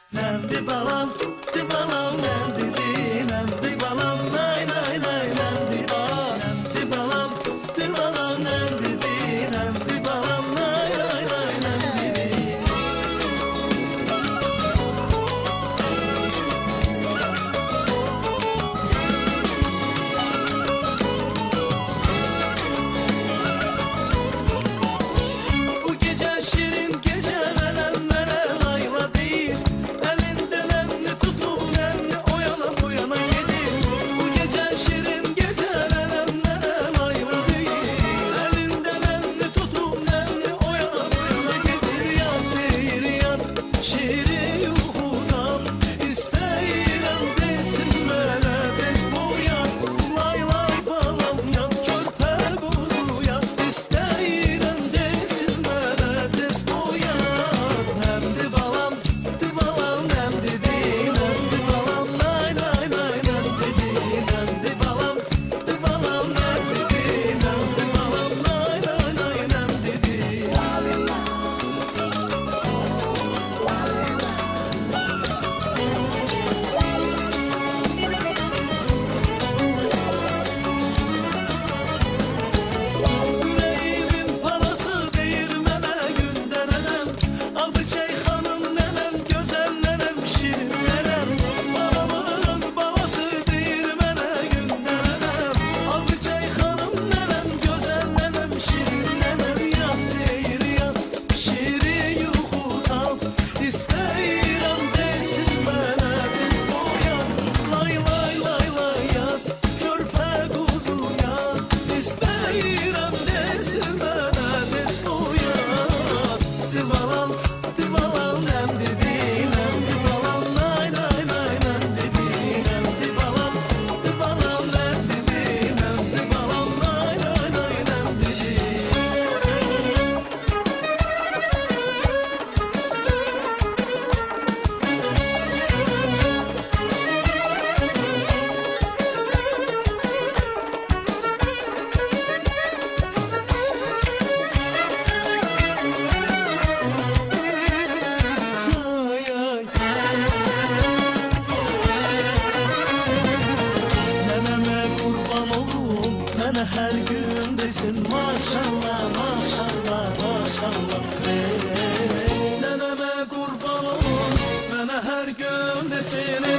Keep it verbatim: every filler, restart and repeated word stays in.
Nemdi balam, di balam, nemdi di, nemdi balam, nay nay nay, nemdi balam, nemdi balam, di balam, nemdi di, nemdi balam, nay nay nay, nemdi di. Bu gece şirin gece nenem nene layla değil. Elinden elini tutun elini oyana oyana gelir. Bu gece şirin gece nenem nene layla değil. Elinden elini tutun elini oyana oyana gelir. Yat değil yat şirin yuhudan. İsteyirem desin bana tez bu yat. Lay lay balam yat körpe kuzu yat. İsteyirem desin bana tez bu yat. Nemdi balam, di balam, nemdi di, nemdi balam, nay nay nay, nemdi di, nemdi balam, di balam, nemdi di, nemdi balam, nay nay nay, nemdi di. Yüreğimin parası değirmene gönderemem. Adı Şeyhanım nenem, güzel nenem, şirin nenem. Babamın babası değirmene gönderemem. Adı Şeyhanım nenem, güzel nenem, şirin nenem. Yat değil yat, şirin yuhudan. İsteyirem desin bana tez bu yat. Lay lay lay lay yat, körpe kuzu yat. İsteyirem desin bana tez bu yat. Di balam, di balam, nemdi di, nemdi balam, nay nay nay, nemdi di, nemdi balam, di balam, nemdi di, nemdi balam, nay nay nay, nemdi di. Ay ay. Neneme kurban olurum, nene her gün desin maşallah maşallah maşallah. Hey, neneme kurban olurum, nene her gün desin.